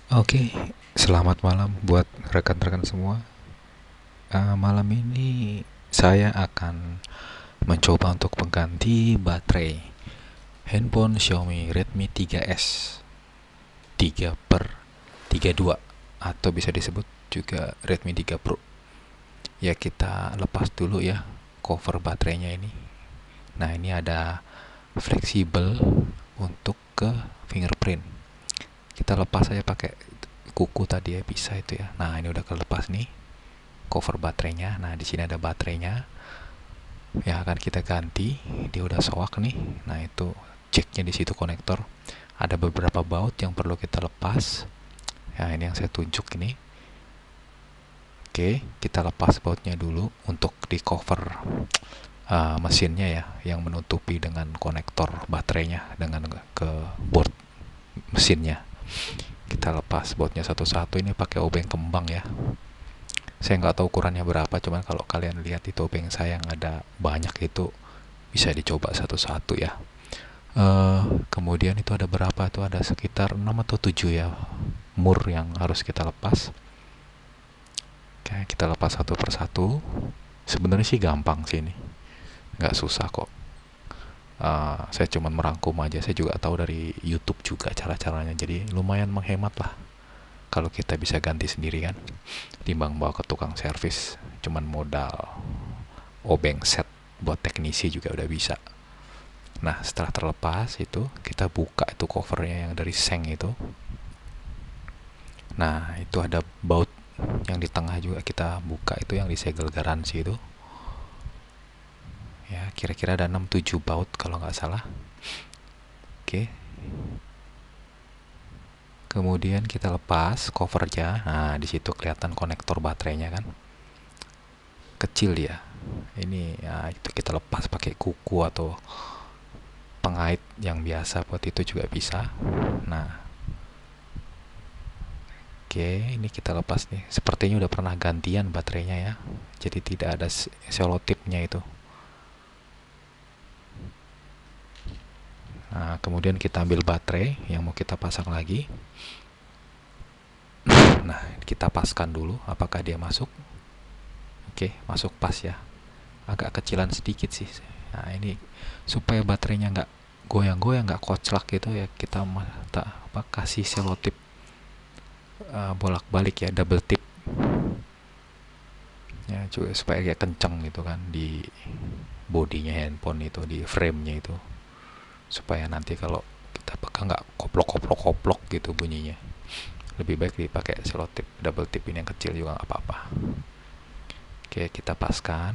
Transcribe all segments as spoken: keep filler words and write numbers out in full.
Oke, selamat malam buat rekan-rekan semua. Eh, malam ini saya akan mencoba untuk mengganti baterai handphone Xiaomi Redmi tiga S tiga per tiga puluh dua atau bisa disebut juga Redmi tiga Pro. Ya kita lepas dulu ya cover baterainya ini. Nah ini ada fleksibel untuk ke fingerprint. Kita lepas aja pakai kuku tadi ya, bisa itu ya. Nah ini udah kelepas nih cover baterainya. Nah di sini ada baterainya yang akan kita ganti. Dia udah soak nih. Nah itu jacknya di situ, konektor. Ada beberapa baut yang perlu kita lepas. Ya ini yang saya tunjuk ini. Oke, kita lepas bautnya dulu untuk di cover uh, mesinnya ya, yang menutupi dengan konektor baterainya dengan ke board mesinnya. Kita lepas bautnya satu-satu. Ini pakai obeng kembang ya. Saya nggak tahu ukurannya berapa, cuman kalau kalian lihat di topeng saya yang ada banyak itu, bisa dicoba satu-satu ya. Uh, kemudian itu ada berapa tuh, ada sekitar enam atau tujuh ya mur yang harus kita lepas. Oke, kita lepas satu persatu. Sebenarnya sih gampang sih ini, nggak susah kok. Uh, saya cuman merangkum aja, saya juga tahu dari YouTube juga cara-caranya, jadi lumayan menghemat lah kalau kita bisa ganti sendiri kan, timbang bawa ke tukang servis cuman modal obeng set buat teknisi juga udah bisa. Nah setelah terlepas itu kita buka itu covernya yang dari seng itu. Nah itu ada baut yang di tengah juga kita buka, itu yang disegel garansi itu ya, kira-kira ada enam tujuh baut kalau nggak salah. Oke, kemudian kita lepas covernya. Nah di situ kelihatan konektor baterainya kan, kecil dia ini ya, itu kita lepas pakai kuku atau pengait yang biasa buat itu juga bisa. Nah oke, ini kita lepas nih, sepertinya udah pernah gantian baterainya ya, jadi tidak ada selotipnya itu. Nah kemudian kita ambil baterai yang mau kita pasang lagi. Nah kita paskan dulu apakah dia masuk. Oke, masuk pas ya, agak kecilan sedikit sih. Nah ini supaya baterainya nggak goyang-goyang, nggak koclak gitu ya, kita tak apa kasih selotip uh, bolak-balik ya, double tip ya, juga supaya kayak kenceng gitu kan di bodinya handphone itu, di frame-nya itu, supaya nanti kalau kita pegang nggak koplok-koplok-koplok gitu bunyinya. Lebih baik dipakai selotip double tip ini yang kecil juga nggak apa-apa. Oke, kita paskan.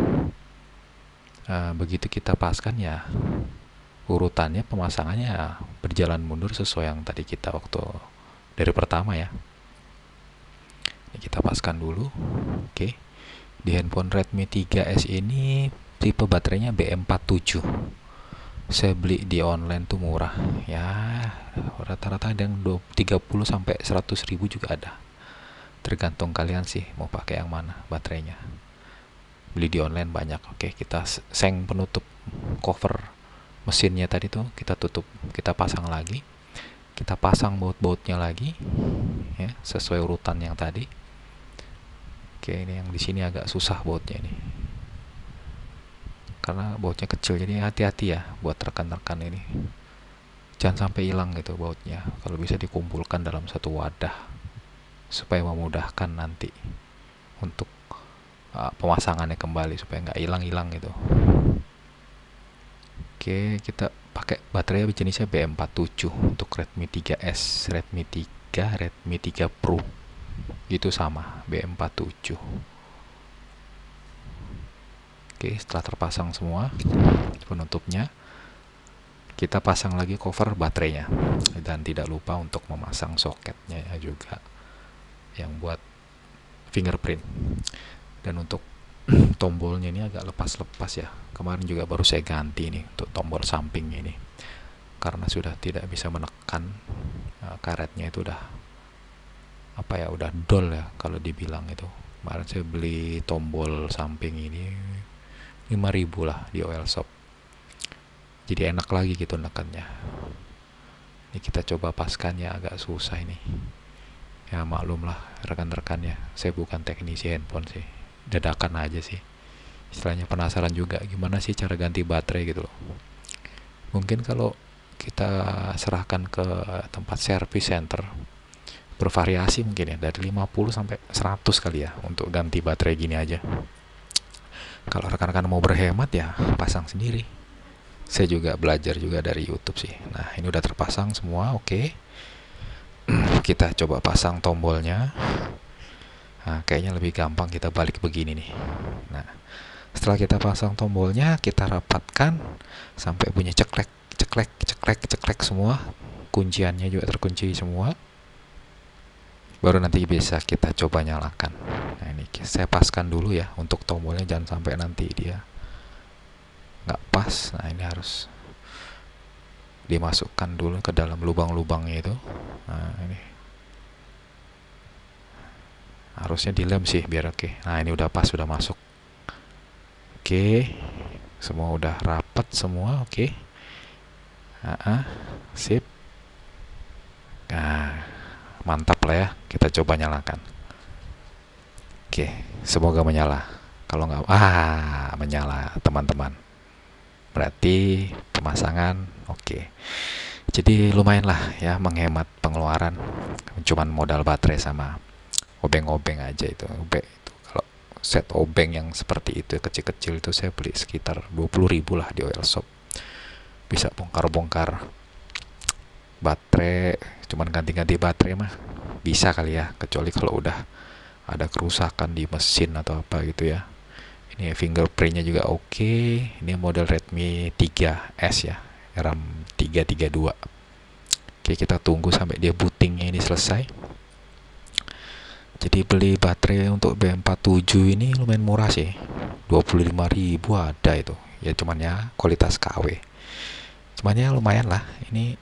Uh, begitu kita paskan ya, urutannya pemasangannya berjalan mundur sesuai yang tadi kita waktu dari pertama ya. Ini kita paskan dulu. Oke, di handphone Redmi tiga S ini tipe baterainya B M empat puluh tujuh. Saya beli di online tuh murah ya, rata-rata ada yang tiga puluh sampai seratus ribu juga ada, tergantung kalian sih mau pakai yang mana baterainya. Beli di online banyak. Oke, kita seng penutup cover mesinnya tadi tuh kita tutup, kita pasang lagi, kita pasang baut-bautnya lagi ya sesuai urutan yang tadi. Oke, ini yang di sini agak susah bautnya ini karena bautnya kecil, jadi hati-hati ya buat rekan-rekan ini, jangan sampai hilang gitu bautnya. Kalau bisa dikumpulkan dalam satu wadah supaya memudahkan nanti untuk uh, pemasangannya kembali, supaya nggak hilang-hilang gitu. Oke, kita pakai baterai jenisnya B M empat puluh tujuh untuk Redmi tiga S, Redmi tiga, Redmi tiga Pro itu sama B M empat puluh tujuh. Oke, setelah terpasang semua penutupnya, kita pasang lagi cover baterainya, dan tidak lupa untuk memasang soketnya ya juga yang buat fingerprint. Dan untuk tombolnya ini agak lepas-lepas ya, kemarin juga baru saya ganti nih untuk tombol sampingnya ini karena sudah tidak bisa menekan, uh, karetnya itu udah apa ya, udah dol ya kalau dibilang itu. Kemarin saya beli tombol samping ini lima ribu lah di oil shop, jadi enak lagi gitu nekannya. Ini kita coba paskan ya, agak susah ini. Ya maklum lah rekan-rekan ya, saya bukan teknisi handphone sih, dadakan aja sih, istilahnya penasaran juga gimana sih cara ganti baterai gitu loh. Mungkin kalau kita serahkan ke tempat service center bervariasi mungkin ya, dari lima puluh sampai seratus kali ya untuk ganti baterai gini aja. Kalau rekan-rekan mau berhemat ya pasang sendiri. Saya juga belajar juga dari YouTube sih. Nah, ini udah terpasang semua, oke. Okay. Kita coba pasang tombolnya. Nah, kayaknya lebih gampang kita balik begini nih. Nah, setelah kita pasang tombolnya, kita rapatkan sampai bunyi ceklek, ceklek, ceklek, ceklek semua. Kunciannya juga terkunci semua. Baru nanti bisa kita coba nyalakan. Nah, ini saya paskan dulu ya untuk tombolnya, jangan sampai nanti dia nggak pas. Nah, ini harus dimasukkan dulu ke dalam lubang-lubangnya itu. Nah, ini harusnya dilem sih biar oke. Okay. Nah, ini udah pas, sudah masuk. Oke, okay. Semua udah rapat semua, oke. Okay. Nah, sip. Nah, mantap lah ya. Kita coba nyalakan. Oke, okay. Semoga menyala. Kalau nggak, ah, menyala teman-teman. Berarti pemasangan oke. Okay. Jadi lumayan lah ya menghemat pengeluaran. Cuman modal baterai sama obeng-obeng aja itu. Obeng itu kalau set obeng yang seperti itu kecil-kecil itu saya beli sekitar dua puluh ribu lah di oil shop. Bisa bongkar-bongkar baterai, cuman ganti-ganti baterai mah bisa kali ya, kecuali kalau udah ada kerusakan di mesin atau apa gitu ya. Ini fingerprintnya juga oke. Okay. Ini model Redmi tiga S ya, RAM tiga tiga dua. Oke, kita tunggu sampai dia bootingnya ini selesai. Jadi beli baterai untuk B empat puluh tujuh ini lumayan murah sih, dua puluh lima ribu ada itu. Ya cuman ya kualitas K W. Cuman ya lumayan lah ini.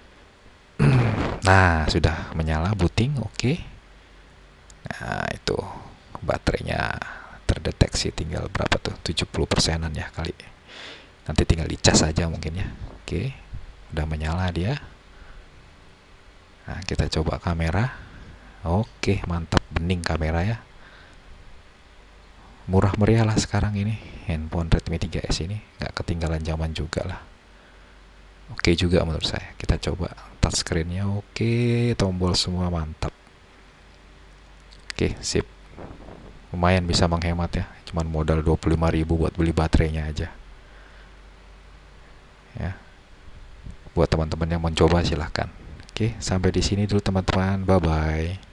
Nah, sudah menyala booting, oke. Okay. Nah, itu baterainya terdeteksi, tinggal berapa tuh, tujuh puluh persenan ya kali. Nanti tinggal dicas aja mungkin ya. Oke, udah menyala dia. Nah, kita coba kamera. Oke, mantap, bening kamera ya. Murah meriah lah sekarang ini handphone Redmi tiga S ini, nggak ketinggalan zaman juga lah. Oke juga menurut saya. Kita coba touchscreen-nya, oke, tombol semua mantap. Oke, sip. Lumayan bisa menghemat ya, cuman modal dua puluh lima ribu buat beli baterainya aja ya. Buat teman-teman yang mencoba silahkan. Oke, sampai di sini dulu teman-teman, bye bye.